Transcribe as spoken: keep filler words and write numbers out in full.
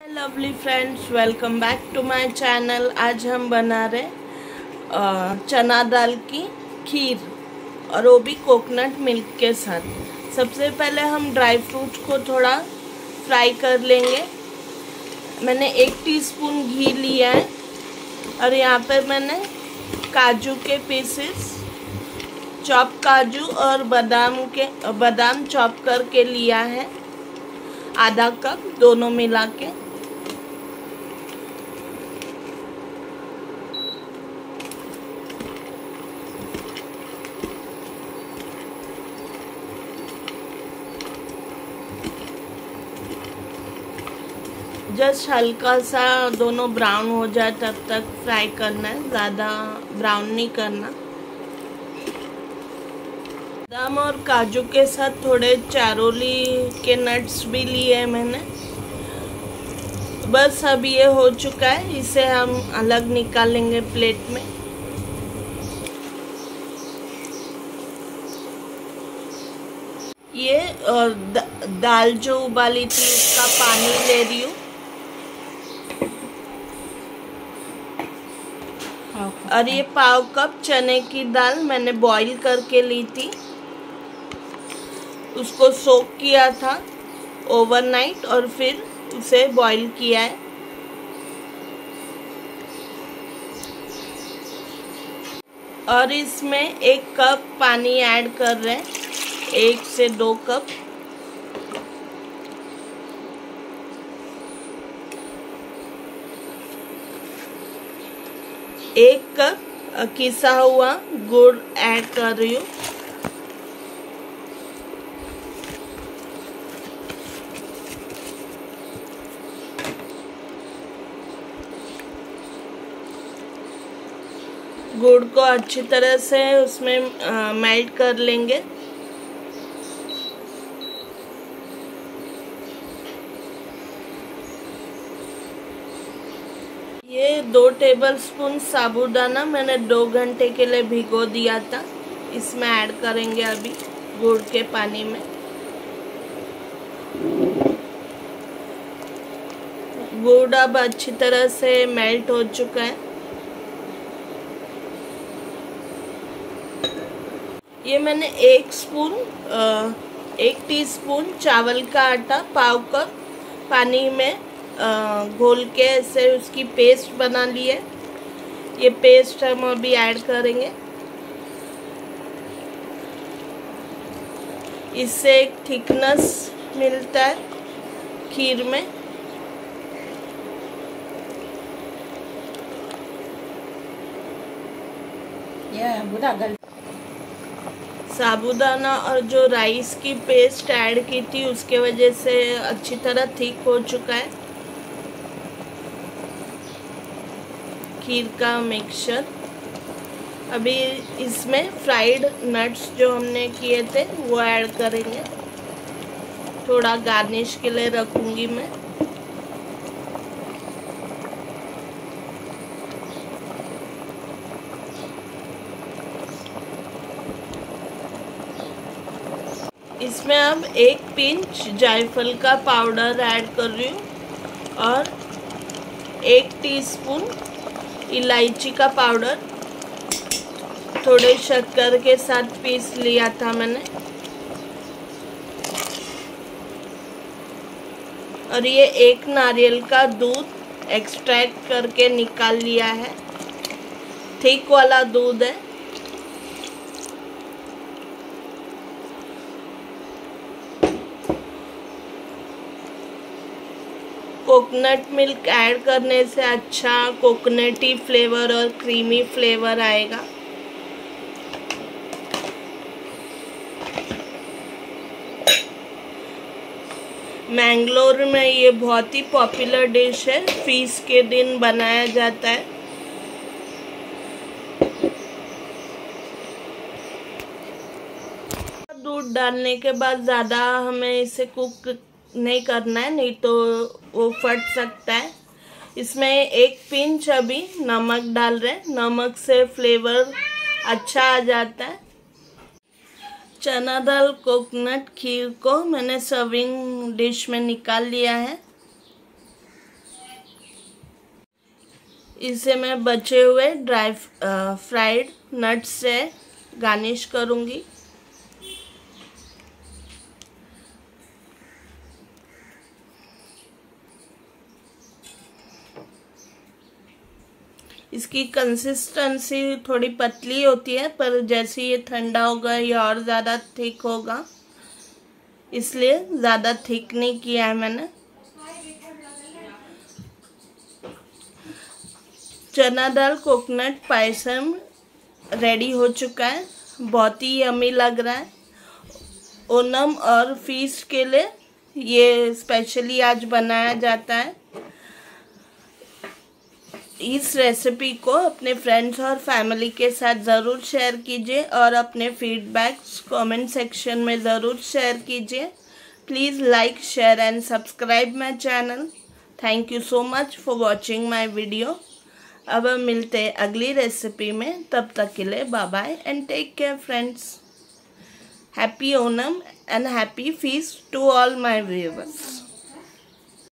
Lovely friends, welcome back to my channel. आज हम बना रहे अ, चना दाल की खीर और वो भी कोकोनट मिल्क के साथ। सबसे पहले हम ड्राई फ्रूट्स को थोड़ा फ्राई कर लेंगे। मैंने एक टीस्पून घी लिया है और यहाँ पर मैंने काजू के पीसेस, चॉप काजू और बादाम के बादाम चॉप करके लिया है, आधा कप दोनों मिला के। जस्ट हल्का सा दोनों ब्राउन हो जाए तब तक फ्राई करना है, ज़्यादा ब्राउन नहीं करना। बादाम और काजू के साथ थोड़े चारोली के नट्स भी लिए हैं मैंने। बस अब ये हो चुका है, इसे हम अलग निकालेंगे प्लेट में। ये और द, दाल जो उबाली थी उसका पानी ले रही हूँ और ये पाव कप चने की दाल मैंने बॉईल करके ली थी, उसको सोक किया था ओवरनाइट और फिर उसे बॉईल किया है। और इसमें एक कप पानी ऐड कर रहे हैं, एक से दो कप। एक कप किसा हुआ गुड़ ऐड कर रही हूँ। गुड़ को अच्छी तरह से उसमें आ, मेल्ट कर लेंगे। ये दो टेबलस्पून साबूदाना मैंने दो घंटे के लिए भिगो दिया था, इसमें ऐड करेंगे अभी गुड़ के पानी में। गुड़ अब अच्छी तरह से मेल्ट हो चुका है। ये मैंने एक स्पून एक टीस्पून चावल का आटा पाव कप पानी में घोल के ऐसे उसकी पेस्ट बना ली है। ये पेस्ट हम अभी ऐड करेंगे। इससे एक थिकनेस मिलता है खीर में। साबूदाना और जो राइस की पेस्ट ऐड की थी उसके वजह से अच्छी तरह थिक हो चुका है खीर का मिक्सचर। अभी इसमें फ्राइड नट्स जो हमने किए थे वो ऐड करेंगे, थोड़ा गार्निश के लिए रखूंगी मैं। इसमें अब एक पिंच जायफल का पाउडर ऐड कर रही हूँ और एक टीस्पून इलायची का पाउडर थोड़े शक्कर के साथ पीस लिया था मैंने। और ये एक नारियल का दूध एक्सट्रैक्ट करके निकाल लिया है, थिक वाला दूध है। कोकोनट मिल्क ऐड करने से अच्छा कोकोनटी फ्लेवर और क्रीमी फ्लेवर आएगा। मैंगलोर में ये बहुत ही पॉपुलर डिश है, फीस्ट के दिन बनाया जाता है। दूध डालने के बाद ज़्यादा हमें इसे कुक नहीं करना है, नहीं तो वो फट सकता है। इसमें एक पिंच अभी नमक डाल रहे हैं, नमक से फ्लेवर अच्छा आ जाता है। चना दाल कोकोनट खीर को मैंने सर्विंग डिश में निकाल लिया है। इसे मैं बचे हुए ड्राई फ्राइड नट्स से गार्निश करूँगी। इसकी कंसिस्टेंसी थोड़ी पतली होती है, पर जैसे ये ठंडा होगा ये और ज़्यादा थिक होगा, इसलिए ज़्यादा थिक नहीं किया है मैंने। चना दाल कोकोनट पायसम रेडी हो चुका है, बहुत ही यम्मी लग रहा है। ओणम और फीस्ट के लिए ये स्पेशली आज बनाया जाता है। इस रेसिपी को अपने फ्रेंड्स और फैमिली के साथ ज़रूर शेयर कीजिए और अपने फीडबैक्स कमेंट सेक्शन में ज़रूर शेयर कीजिए। Please like share and subscribe my channel. Thank you so much for watching my video. अब हम मिलते हैं अगली रेसिपी में, तब तक के लिए bye bye and take care friends. Happy Onam and happy feast to all my viewers.